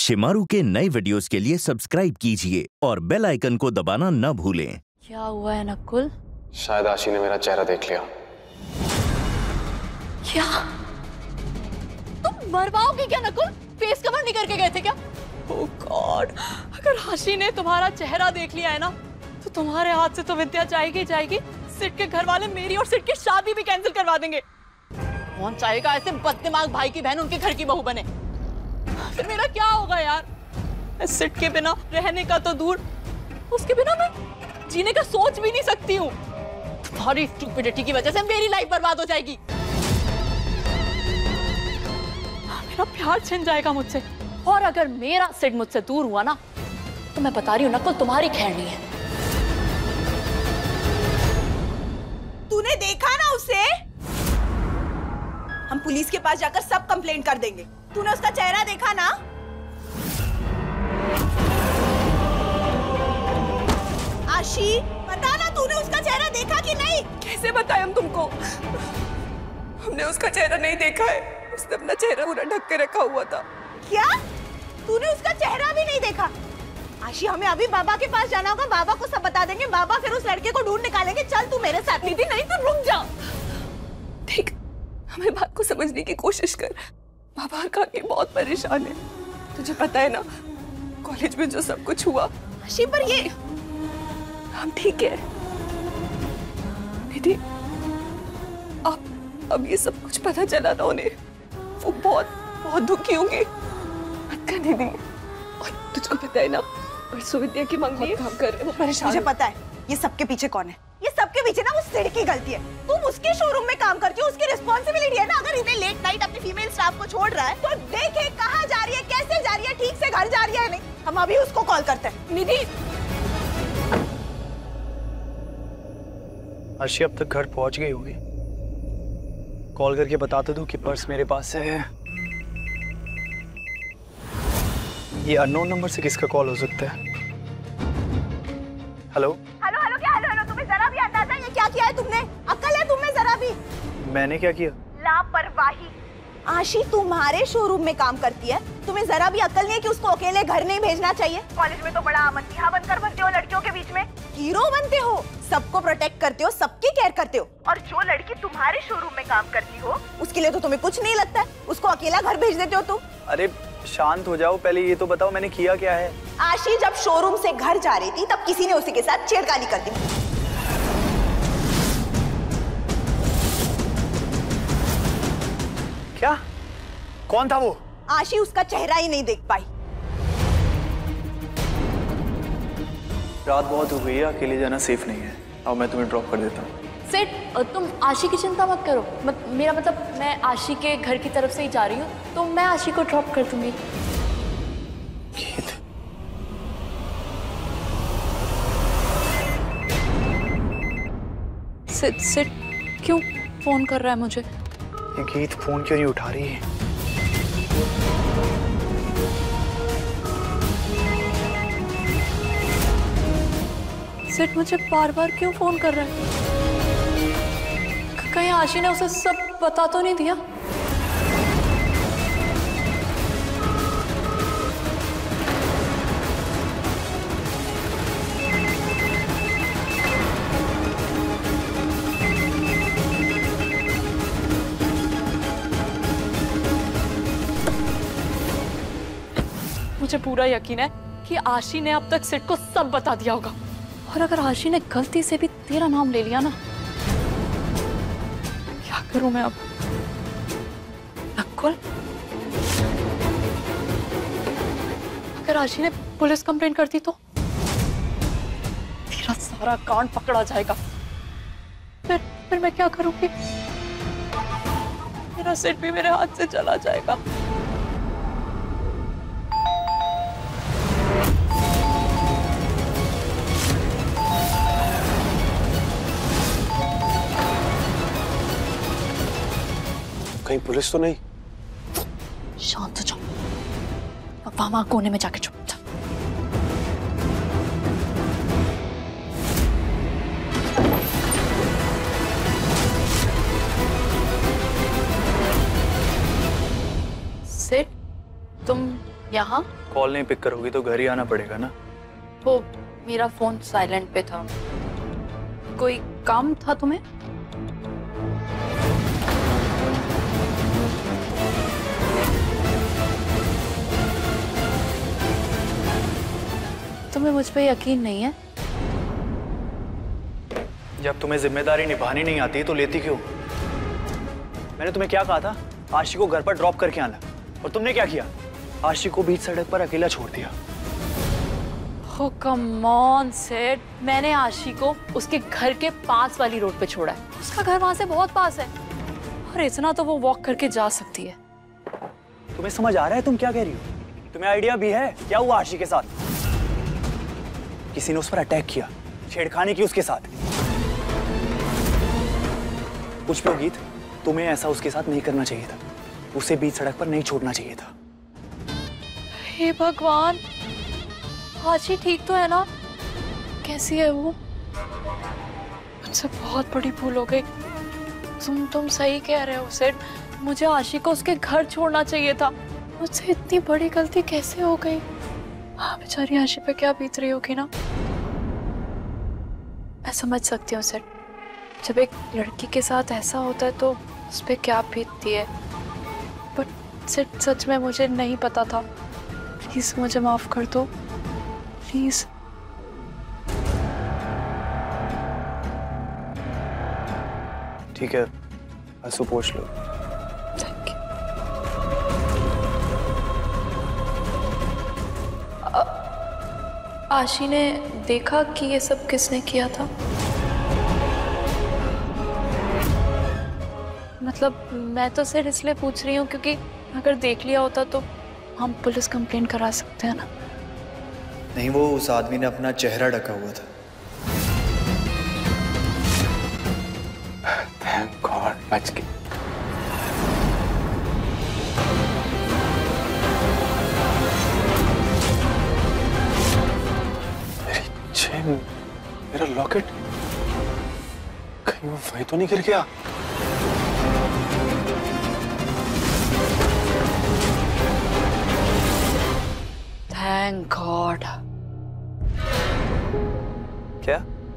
शिमारू के नए वीडियोस के लिए सब्सक्राइब कीजिए और बेल आइकन को दबाना न भूलें। क्या हुआ है नकुल? शायद आशी ने मेरा चेहरा देख लिया। क्या तुम मरवाओगे क्या नकुल? फेस कवर नहीं करके गए थे क्या? ओह गॉड, अगर आशी ने तुम्हारा चेहरा देख लिया है ना तो तुम्हारे हाथ से तो विद्या जाएगी जाएगी। सिड के घर वाले मेरी और सिड की शादी भी कैंसिल करवा देंगे। कौन चाहेगा ऐसे बददिमाग भाई की बहन उनके घर की बहू बने? फिर मेरा क्या होगा यार? सिड के बिना रहने का तो दूर, उसके बिना मैं जीने का सोच भी नहीं सकती हूँ। तुम्हारी स्टूपिडिटी की वजह से मेरी लाइफ बर्बाद हो जाएगी। मेरा प्यार छिन जाएगा मुझसे, और अगर मेरा सिड मुझसे दूर हुआ ना तो मैं बता रही हूँ नकुल, तुम्हारी खैर नहीं है। तूने देखा ना उसे? हम पुलिस के पास जाकर सब कंप्लेंट कर देंगे। तूने उसका चेहरा देखा ना? आशी, बता ना तूने उसका चेहरा देखा कि नहीं? कैसे बताएं हम तुमको? हमने उसका चेहरा नहीं देखा है। उसने अपना चेहरा पूरा ढक के रखा हुआ था। क्या? तूने उसका चेहरा भी नहीं देखा? आशी, हमें अभी बाबा के पास जाना होगा। बाबा को सब बता देंगे। बाबा फिर उस लड़के को ढूंढ निकालेंगे। चल तू मेरे साथ। दीदी नहीं, तो रुक जा। ठीक, हमें बात को समझने की कोशिश कर। बाबा काकी बहुत परेशान है। तुझे पता है ना कॉलेज में जो सब कुछ हुआ। आशी, पर ये हम ठीक है दीदी। अब ये सब कुछ पता चला ना उन्हें, वो बहुत दुखी होंगे। मत कर दीदी। और तुझको पता है ना परसों विद्या की मंगनी काम कर रहे, वो परेशान। मुझे पता है ये सबके पीछे कौन है। ये सबके पीछे ना वो सिड की गलती है। तुम उसके शोरूम में काम करती हो, उसकी रिस्पॉन्सिबिलिटी है ना। अगर इतने लेट नाइट अपनी फीमेल स्टाफ को छोड़ रहा है तो देखे कहाँ जा रही है, कैसे जा रही है, ठीक से घर जा रही है नहीं। हम अभी उसको कॉल करते हैं। निधि, आशी अब तक घर पहुंच गई होगी। कॉल करके बता तो दूं कि पर्स मेरे पास है। ये अननोन नंबर से किसका कॉल हो सकता है? हेलो हेलो हेलो, क्या हेलो? तुम्हें जरा भी अंदाजा ये क्या किया है तुमने? अक्ल है तुम्हें जरा भी? मैंने क्या किया? लापरवाही। आशी तुम्हारे शोरूम में काम करती है, तुम्हें जरा भी अक्ल नहीं है कि उसको अकेले घर नहीं भेजना चाहिए? कॉलेज में तो बड़ा मसीहा बनकर बनते हो लड़कियों के बीच में, हीरो बनते हो, सबको प्रोटेक्ट करते हो, सबकी केयर करते हो। और जो लड़की तुम्हारे शोरूम में काम करती हो उसके लिए तो तुम्हें कुछ नहीं लगता है, उसको अकेला घर भेज देते हो तुम। अरे शांत हो जाओ, पहले ये तो बताओ मैंने किया क्या है? आशी जब शोरूम से घर जा रही थी तब किसी ने उसी के साथ छेड़खानी कर दी। क्या? कौन था वो? आशी उसका चेहरा ही नहीं देख पाई। रात बहुत हो गई है, अकेले जाना सेफ नहीं है। अब मैं तुम्हें ड्रॉप कर देता हूँ। सिड, तुम आशी की चिंता मत करो। मेरा मतलब मैं आशी के घर की तरफ से ही जा रही हूँ, तो मैं आशी को ड्रॉप कर दूंगी। सिड क्यों फोन कर रहा है मुझे? ये गीत फोन क्यों नहीं उठा रही है? सिड मुझे बार बार क्यों फोन कर रहा है? कहीं आशी ने उसे सब बता तो नहीं दिया? मुझे पूरा यकीन है कि आशी ने अब तक सिड को सब बता दिया होगा। और अगर आशी ने गलती से भी तेरा नाम ले लिया ना, क्या करूं मैं अब? नकुल, अगर आशी ने पुलिस कंप्लेंट कर दी तो तेरा सारा कांड पकड़ा जाएगा। फिर मैं क्या करूंगी? मेरा सिड भी मेरे हाथ से चला जाएगा। कहीं पुलिस तो नहीं? शांत हो जाओ, अब वहां कोने में जाके छुप जा। सिड, तुम यहाँ? कॉल नहीं पिक करोगी तो घर ही आना पड़ेगा ना। वो मेरा फोन साइलेंट पे था। कोई काम था तुम्हें? तुम्हें मुझ पे यकीन नहीं है? जब तुम्हें जिम्मेदारी निभानी नहीं आती तो लेती क्यों? मैंने तुम्हें क्या कहा था? आशी को घर पर ड्रॉप करके आना, और तुमने क्या किया? आशी को बीच सड़क पर अकेला छोड़ दिया। Oh, come on, Sid. मैंने आशी को उसके घर के पास वाली रोड पे छोड़ा है। उसका घर वहां से बहुत पास है और इतना तो वो वॉक करके जा सकती है। तुम्हें समझ आ रहा है तुम क्या कह रही हो? तुम्हें आइडिया भी है क्या हुआ आशी के साथ? किसी ने उस पर अटैक किया, छेड़खानी की उसके साथ। कुछ भी हो गीत, तुम्हें ऐसा उसके साथ नहीं करना चाहिए था। उसे बीच सड़क पर नहीं छोड़ना चाहिए था। हे भगवान, आशी ठीक तो है ना? कैसी है वो? मुझसे बहुत बड़ी भूल हो गई। तुम सही कह रहे हो सिड। मुझे आशी को उसके घर छोड़ना चाहिए था। मुझसे इतनी बड़ी गलती कैसे हो गई? हाँ, बेचारी आशी पे क्या बीत रही होगी ना। मैं समझ सकती हूँ सिड। जब एक लड़की के साथ ऐसा होता है तो उस पे क्या बीतती है। बट सिड, सच में मुझे नहीं पता था। प्लीज मुझे माफ कर दो, प्लीज। ठीक है, आंसू पोंछ लो। Thank you. आशी ने देखा कि ये सब किसने किया था? मतलब मैं तो सिर्फ इसलिए पूछ रही हूँ क्योंकि अगर देख लिया होता तो हम पुलिस कंप्लेंट करा सकते हैं ना। नहीं, वो उस आदमी ने अपना चेहरा ढका हुआ था। थैंक गॉड, बच गई। मेरी चेन, मेरा लॉकेट, कहीं वो वहीं तो नहीं गिर गया? Thank God. क्या?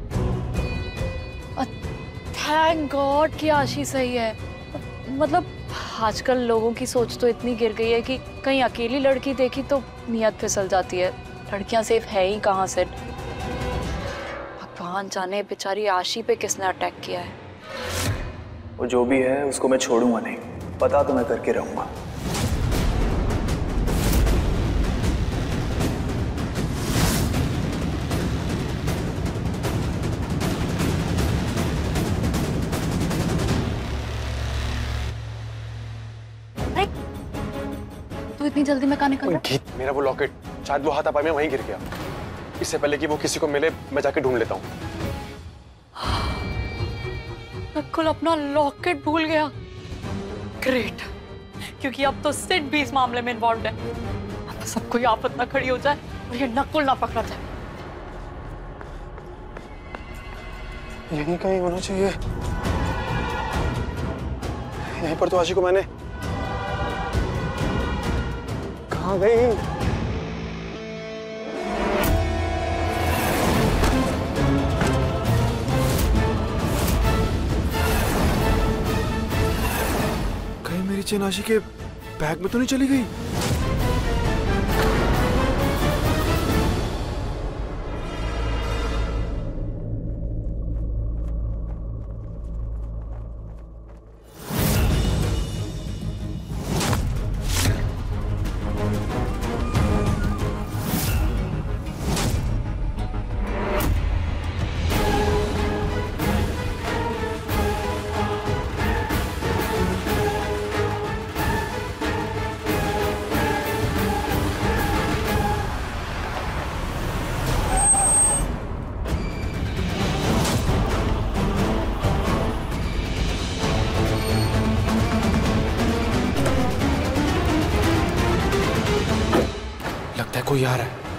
थैंक गॉड कि आशी सही है। मतलब आजकल लोगों की सोच तो इतनी गिर गई है कि कहीं अकेली लड़की देखी तो नियत फिसल जाती है। लड़कियां सेफ है ही कहाँ से। भगवान जाने बेचारी आशी पे किसने अटैक किया है। वो जो भी है उसको मैं छोड़ूंगा नहीं, पता तो मैं करके रहूंगा। तू इतनी जल्दी में कहाँ निकल रहा? गीत, मेरा वो लॉकेट शायद वो हाथापाई में वहीं गिर गया। इससे पहले कि वो किसी को मिले मैं जाके ढूंढ लेता हूँ। नकुल अपना लॉकेट भूल गया। ग्रेट, क्योंकि अब तो सिड भी इस मामले में इन्वॉल्व है। अब सब कोई आफत ना खड़ी हो जाए और ये नकुल ना पकड़ा जाए। यहीं कहीं होना चाहिए। यहीं पर तो आशी को मैंने। कहाँ गई? कहीं मेरी चेन आशी के बैग में तो नहीं चली गई? कोई आ रहा है।